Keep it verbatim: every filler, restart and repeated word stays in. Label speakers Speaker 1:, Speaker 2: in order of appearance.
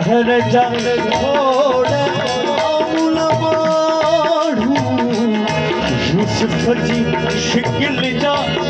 Speaker 1: ठहर जा थोड़ा अमूल बाढ़ू यूसुफ जी शिकिल जा